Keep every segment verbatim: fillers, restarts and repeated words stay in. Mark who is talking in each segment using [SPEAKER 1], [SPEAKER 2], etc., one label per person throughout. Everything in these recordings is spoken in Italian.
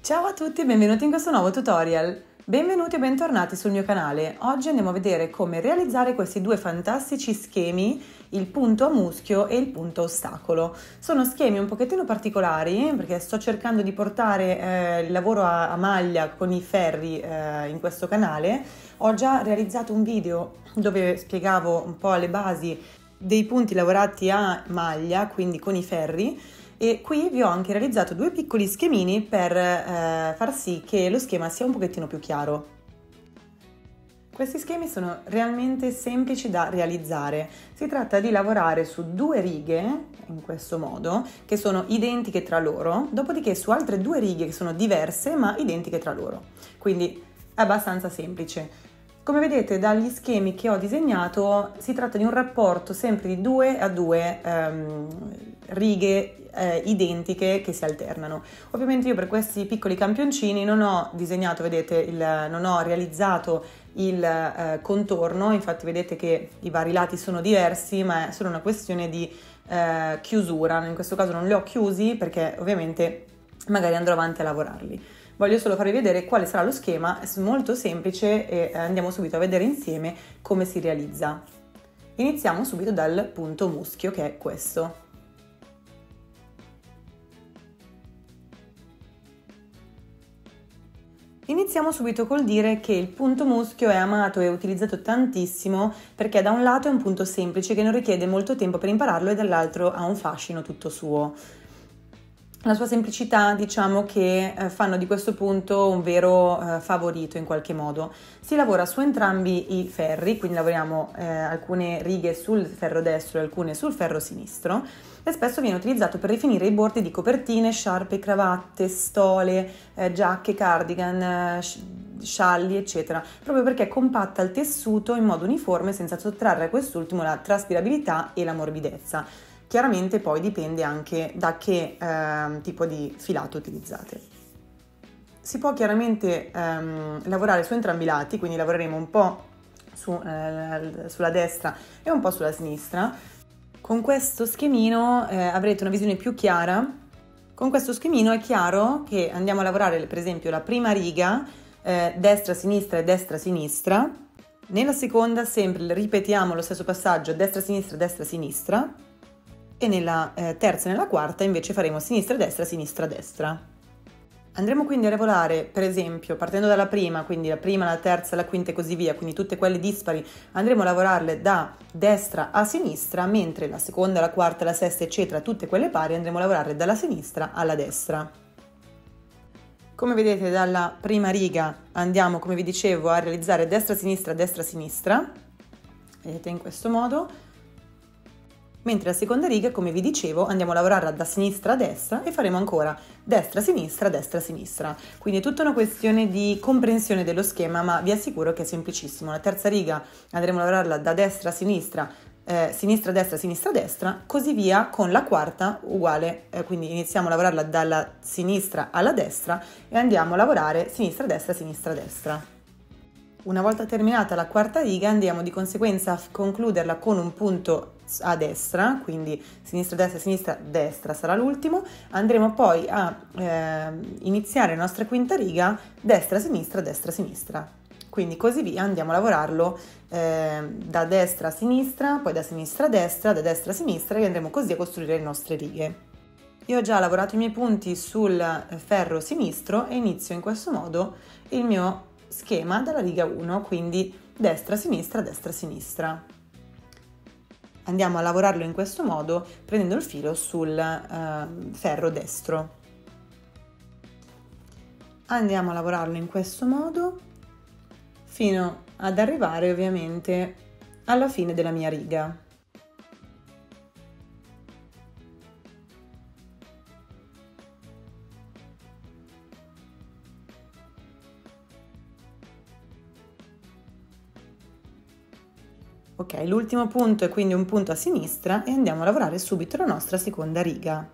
[SPEAKER 1] Ciao a tutti e benvenuti in questo nuovo tutorial. Benvenuti e bentornati sul mio canale. Oggi andiamo a vedere come realizzare questi due fantastici schemi, il punto a muschio e il punto a ostacolo. Sono schemi un pochettino particolari perché sto cercando di portare eh, il lavoro a, a maglia con i ferri eh, in questo canale. Ho già realizzato un video dove spiegavo un po' le basi dei punti lavorati a maglia, quindi con i ferri. E qui vi ho anche realizzato due piccoli schemini per eh, far sì che lo schema sia un pochettino più chiaro. Questi schemi sono realmente semplici da realizzare. Si tratta di lavorare su due righe, in questo modo, che sono identiche tra loro, dopodiché su altre due righe che sono diverse ma identiche tra loro. Quindi è abbastanza semplice. Come vedete dagli schemi che ho disegnato si tratta di un rapporto sempre di due a due ehm, righe eh, identiche che si alternano. Ovviamente io per questi piccoli campioncini non ho disegnato, vedete, il, non ho realizzato il eh, contorno, infatti vedete che i vari lati sono diversi, ma è solo una questione di eh, chiusura. In questo caso non li ho chiusi perché ovviamente magari andrò avanti a lavorarli. Voglio solo farvi vedere quale sarà lo schema, è molto semplice e andiamo subito a vedere insieme come si realizza. Iniziamo subito dal punto muschio, che è questo. Iniziamo subito col dire che il punto muschio è amato e utilizzato tantissimo perché da un lato è un punto semplice che non richiede molto tempo per impararlo e dall'altro ha un fascino tutto suo. La sua semplicità, diciamo che eh, fanno di questo punto un vero eh, favorito in qualche modo. Si lavora su entrambi i ferri, quindi lavoriamo eh, alcune righe sul ferro destro e alcune sul ferro sinistro, e spesso viene utilizzato per rifinire i bordi di copertine, sciarpe, cravatte, stole, eh, giacche, cardigan, eh, scialli, eccetera, proprio perché compatta il tessuto in modo uniforme senza sottrarre a quest'ultimo la traspirabilità e la morbidezza. Chiaramente poi dipende anche da che eh, tipo di filato utilizzate. Si può chiaramente ehm, lavorare su entrambi i lati, quindi lavoreremo un po' su, eh, sulla destra e un po' sulla sinistra. Con questo schemino eh, avrete una visione più chiara. Con questo schemino è chiaro che andiamo a lavorare per esempio la prima riga eh, destra-sinistra e destra-sinistra. Nella seconda sempre ripetiamo lo stesso passaggio destra-sinistra, destra-sinistra. E nella eh, terza e nella quarta invece faremo sinistra-destra, sinistra-destra. Andremo quindi a lavorare, per esempio, partendo dalla prima, quindi la prima, la terza, la quinta e così via, quindi tutte quelle dispari, andremo a lavorarle da destra a sinistra, mentre la seconda, la quarta, la sesta, eccetera, tutte quelle pari andremo a lavorarle dalla sinistra alla destra. Come vedete dalla prima riga andiamo, come vi dicevo, a realizzare destra-sinistra, destra-sinistra, vedete in questo modo. Mentre la seconda riga, come vi dicevo, andiamo a lavorarla da sinistra a destra e faremo ancora destra-sinistra, destra-sinistra. Quindi è tutta una questione di comprensione dello schema, ma vi assicuro che è semplicissimo. La terza riga andremo a lavorarla da destra a sinistra, eh, sinistra-destra, sinistra-destra, così via con la quarta uguale. Eh, quindi iniziamo a lavorarla dalla sinistra alla destra e andiamo a lavorare sinistra-destra, sinistra-destra. Una volta terminata la quarta riga andiamo di conseguenza a concluderla con un punto a destra, quindi sinistra, destra, sinistra, destra sarà l'ultimo. Andremo poi a eh, iniziare la nostra quinta riga destra, sinistra, destra, sinistra. Quindi così via andiamo a lavorarlo eh, da destra a sinistra, poi da sinistra a destra, da destra a sinistra e andremo così a costruire le nostre righe. Io ho già lavorato i miei punti sul ferro sinistro e inizio in questo modo il mio schema dalla riga uno, quindi destra, sinistra, destra, sinistra. Andiamo a lavorarlo in questo modo prendendo il filo sul eh, ferro destro. Andiamo a lavorarlo in questo modo fino ad arrivare ovviamente alla fine della mia riga. Ok, l'ultimo punto è quindi un punto a sinistra e andiamo a lavorare subito la nostra seconda riga.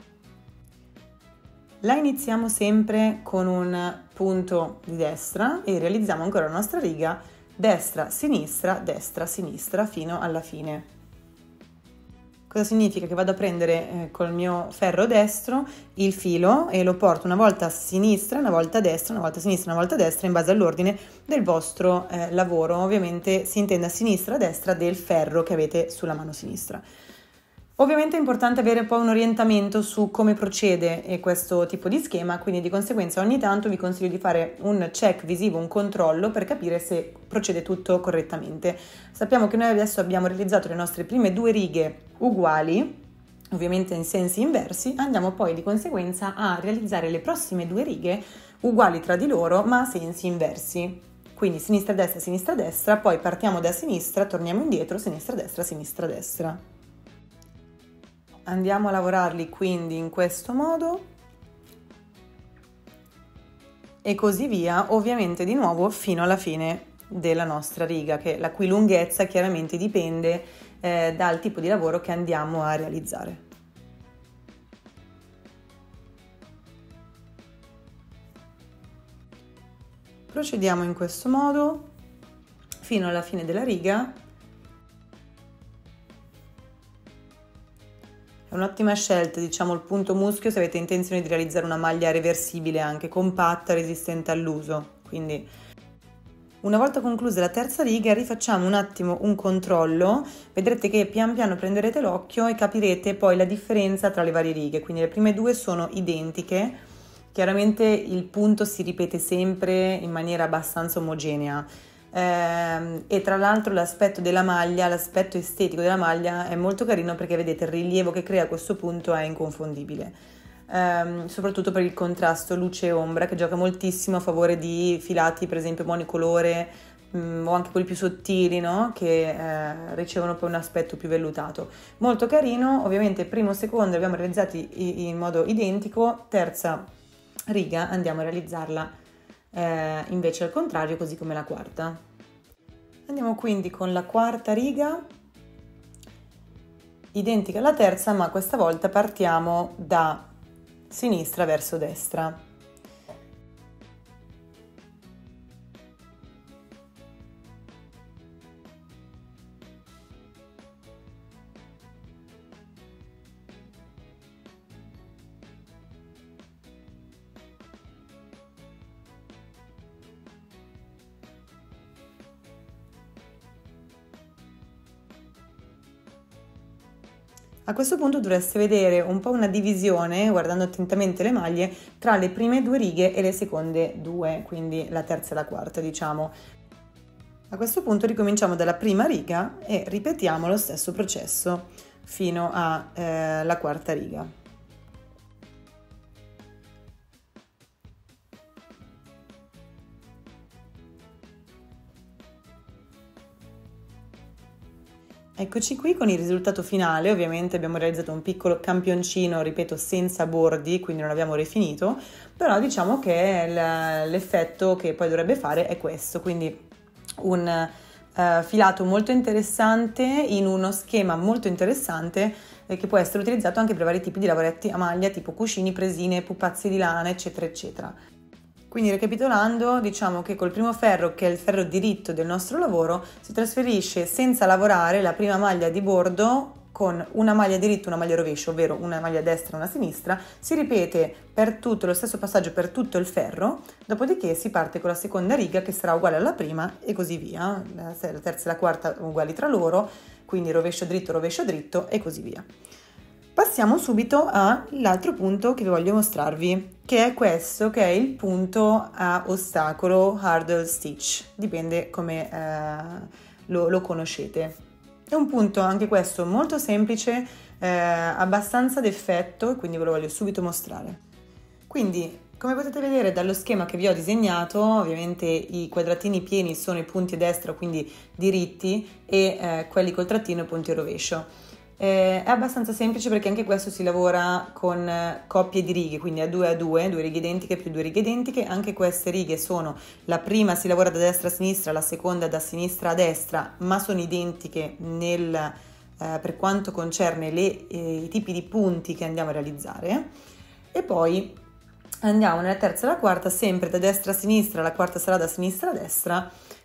[SPEAKER 1] La iniziamo sempre con un punto di destra e realizziamo ancora la nostra riga destra, sinistra, destra, sinistra fino alla fine. Cosa significa? Che vado a prendere eh, col mio ferro destro il filo e lo porto una volta a sinistra, una volta a destra, una volta a sinistra, una volta a destra, in base all'ordine del vostro eh, lavoro. Ovviamente si intende a sinistra, a destra del ferro che avete sulla mano sinistra. Ovviamente è importante avere poi un orientamento su come procede questo tipo di schema, quindi di conseguenza ogni tanto vi consiglio di fare un check visivo, un controllo per capire se procede tutto correttamente. Sappiamo che noi adesso abbiamo realizzato le nostre prime due righe uguali, ovviamente in sensi inversi, andiamo poi di conseguenza a realizzare le prossime due righe uguali tra di loro ma a sensi inversi. Quindi sinistra-destra, sinistra-destra, poi partiamo da sinistra, torniamo indietro, sinistra-destra, sinistra-destra. Andiamo a lavorarli quindi in questo modo e così via, ovviamente di nuovo fino alla fine della nostra riga, che la cui lunghezza chiaramente dipende eh, dal tipo di lavoro che andiamo a realizzare. Procediamo in questo modo fino alla fine della riga. È un'ottima scelta, diciamo, il punto muschio se avete intenzione di realizzare una maglia reversibile anche compatta, resistente all'uso. Quindi una volta conclusa la terza riga rifacciamo un attimo un controllo, vedrete che pian piano prenderete l'occhio e capirete poi la differenza tra le varie righe. Quindi le prime due sono identiche, chiaramente il punto si ripete sempre in maniera abbastanza omogenea. Eh, e tra l'altro l'aspetto della maglia, l'aspetto estetico della maglia è molto carino perché vedete il rilievo che crea a questo punto è inconfondibile, eh, soprattutto per il contrasto luce e ombra che gioca moltissimo a favore di filati per esempio monocolore mh, o anche quelli più sottili, no? Che eh, ricevono poi un aspetto più vellutato, molto carino. Ovviamente primo e secondo li abbiamo realizzati in modo identico, terza riga andiamo a realizzarla Eh, invece al contrario, così come la quarta. Andiamo quindi con la quarta riga, identica alla terza, ma questa volta partiamo da sinistra verso destra. A questo punto dovreste vedere un po' una divisione, guardando attentamente le maglie, tra le prime due righe e le seconde due, quindi la terza e la quarta, diciamo. A questo punto ricominciamo dalla prima riga e ripetiamo lo stesso processo fino alla eh, quarta riga. Eccoci qui con il risultato finale. Ovviamente abbiamo realizzato un piccolo campioncino, ripeto, senza bordi, quindi non abbiamo rifinito, però diciamo che l'effetto che poi dovrebbe fare è questo, quindi un uh, filato molto interessante in uno schema molto interessante eh, che può essere utilizzato anche per vari tipi di lavoretti a maglia, tipo cuscini, presine, pupazzi di lana, eccetera, eccetera. Quindi recapitolando, diciamo che col primo ferro, che è il ferro diritto del nostro lavoro, si trasferisce senza lavorare la prima maglia di bordo con una maglia diritta e una maglia rovescio, ovvero una maglia destra e una sinistra, si ripete per tutto lo stesso passaggio per tutto il ferro, dopodiché si parte con la seconda riga che sarà uguale alla prima e così via, la terza e la quarta uguali tra loro, quindi rovescio dritto, rovescio dritto e così via. Passiamo subito all'altro punto che voglio mostrarvi, che è questo, che è il punto a ostacolo, hurdle stitch, dipende come eh, lo, lo conoscete. È un punto anche questo molto semplice, eh, abbastanza d'effetto, quindi ve lo voglio subito mostrare. Quindi, come potete vedere dallo schema che vi ho disegnato, ovviamente i quadratini pieni sono i punti a destra, quindi diritti, e eh, quelli col trattino i punti a rovescio. Eh, è abbastanza semplice perché anche questo si lavora con eh, coppie di righe, quindi a due a due, due righe identiche più due righe identiche. Anche queste righe sono, la prima si lavora da destra a sinistra, la seconda da sinistra a destra, ma sono identiche nel, eh, per quanto concerne le, eh, i tipi di punti che andiamo a realizzare. E poi andiamo nella terza e la quarta, sempre da destra a sinistra, la quarta sarà da sinistra a destra,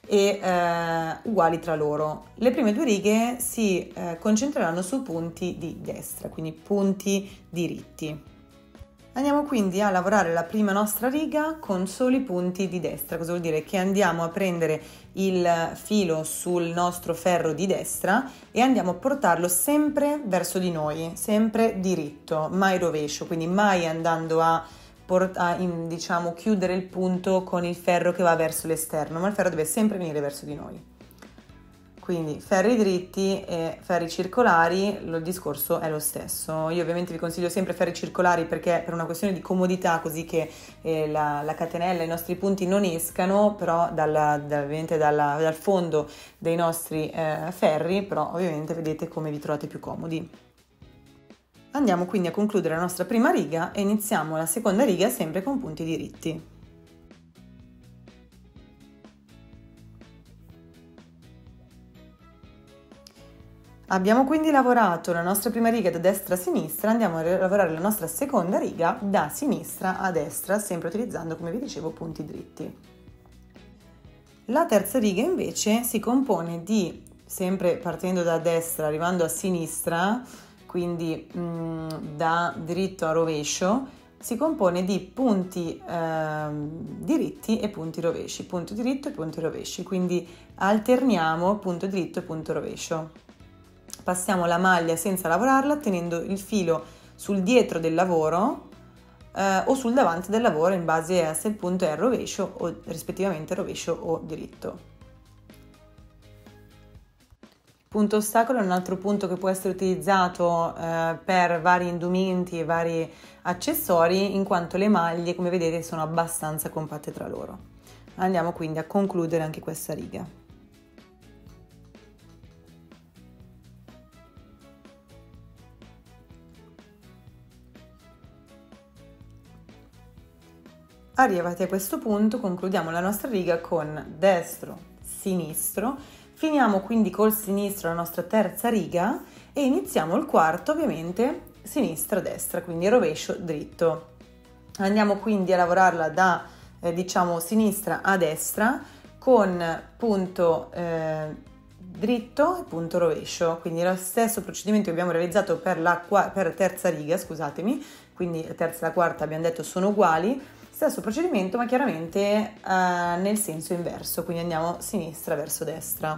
[SPEAKER 1] e eh, uguali tra loro. Le prime due righe si eh, concentreranno su punti di destra, quindi punti diritti. Andiamo quindi a lavorare la prima nostra riga con soli punti di destra. Cosa vuol dire? Che andiamo a prendere il filo sul nostro ferro di destra e andiamo a portarlo sempre verso di noi, sempre diritto, mai rovescio, quindi mai andando a, port- a in, diciamo, chiudere il punto con il ferro che va verso l'esterno, ma il ferro deve sempre venire verso di noi. Quindi ferri dritti e ferri circolari, il discorso è lo stesso. Io ovviamente vi consiglio sempre ferri circolari perché per una questione di comodità, così che eh, la, la catenella, i nostri punti non escano, però dalla, da, ovviamente dalla, dal fondo dei nostri eh, ferri, però ovviamente vedete come vi trovate più comodi. Andiamo quindi a concludere la nostra prima riga e iniziamo la seconda riga sempre con punti diritti. Abbiamo quindi lavorato la nostra prima riga da destra a sinistra, andiamo a lavorare la nostra seconda riga da sinistra a destra, sempre utilizzando, come vi dicevo, punti dritti. La terza riga invece si compone di, sempre partendo da destra, arrivando a sinistra, quindi mh, da dritto a rovescio, si compone di punti eh, diritti e punti rovesci, punto diritto e punti rovesci, quindi alterniamo punto diritto e punto rovescio. Passiamo la maglia senza lavorarla tenendo il filo sul dietro del lavoro eh, o sul davanti del lavoro in base a se il punto è a rovescio o rispettivamente rovescio o diritto. Punto ostacolo è un altro punto che può essere utilizzato eh, per vari indumenti e vari accessori, in quanto le maglie, come vedete, sono abbastanza compatte tra loro. Andiamo quindi a concludere anche questa riga. Arrivati a questo punto concludiamo la nostra riga con destro, sinistro, finiamo quindi col sinistro la nostra terza riga e iniziamo il quarto, ovviamente sinistra, destra, quindi rovescio, dritto. Andiamo quindi a lavorarla da eh, diciamo sinistra a destra con punto eh, dritto e punto rovescio, quindi lo stesso procedimento che abbiamo realizzato per la per terza riga, scusatemi, quindi la terza e la quarta abbiamo detto sono uguali. Stesso procedimento ma chiaramente eh, nel senso inverso, quindi andiamo sinistra verso destra.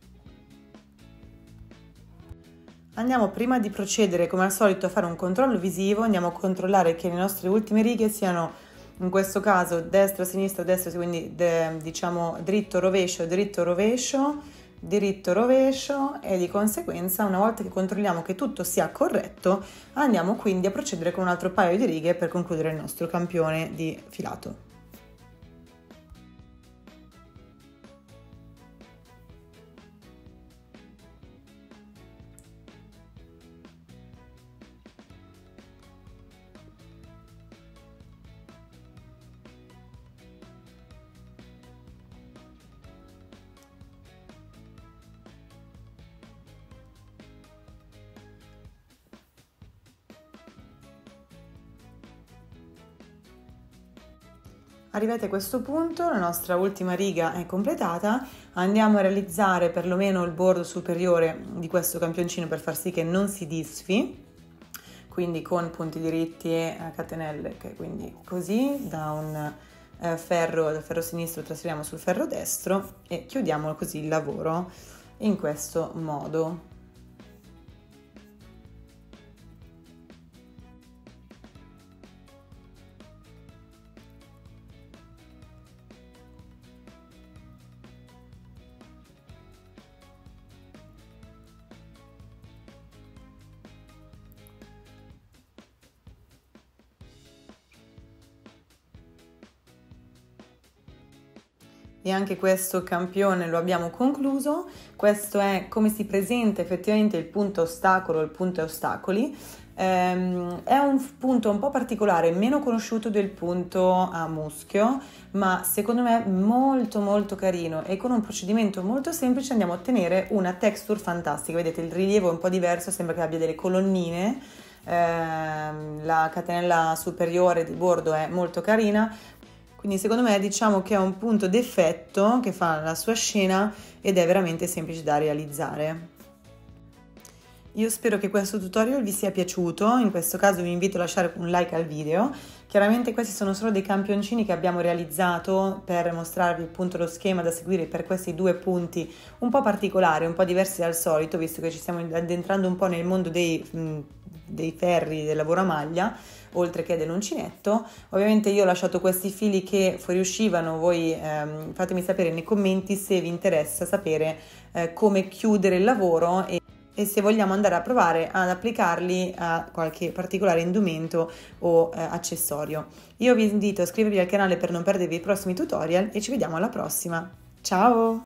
[SPEAKER 1] Andiamo prima di procedere come al solito a fare un controllo visivo, andiamo a controllare che le nostre ultime righe siano in questo caso destra, sinistra, destra, quindi de, diciamo dritto, rovescio, dritto, rovescio, diritto, rovescio e di conseguenza una volta che controlliamo che tutto sia corretto andiamo quindi a procedere con un altro paio di righe per concludere il nostro campione di filato. Arrivati a questo punto, la nostra ultima riga è completata, andiamo a realizzare perlomeno il bordo superiore di questo campioncino per far sì che non si disfi, quindi con punti diritti e catenelle, che quindi così da un eh, ferro, dal ferro sinistro trasferiamo sul ferro destro e chiudiamo così il lavoro in questo modo. E anche questo campione lo abbiamo concluso. Questo è come si presenta effettivamente il punto ostacolo, il punto ostacoli. Ehm, è un punto un po' particolare, meno conosciuto del punto a muschio, ma secondo me molto molto carino e con un procedimento molto semplice andiamo a ottenere una texture fantastica. Vedete, il rilievo è un po' diverso, sembra che abbia delle colonnine. Ehm, la catenella superiore di bordo è molto carina. Quindi secondo me diciamo che è un punto d'effetto che fa la sua scena ed è veramente semplice da realizzare. Io spero che questo tutorial vi sia piaciuto, in questo caso vi invito a lasciare un like al video. Chiaramente questi sono solo dei campioncini che abbiamo realizzato per mostrarvi appunto lo schema da seguire per questi due punti un po' particolari, un po' diversi dal solito, visto che ci stiamo addentrando un po' nel mondo dei, mh, dei ferri del lavoro a maglia, oltre che dell'uncinetto. Ovviamente io ho lasciato questi fili che fuoriuscivano, voi ehm, fatemi sapere nei commenti se vi interessa sapere eh, come chiudere il lavoro e e se vogliamo andare a provare ad applicarli a qualche particolare indumento o eh, accessorio. Io vi invito a iscrivervi al canale per non perdervi i prossimi tutorial e ci vediamo alla prossima. Ciao!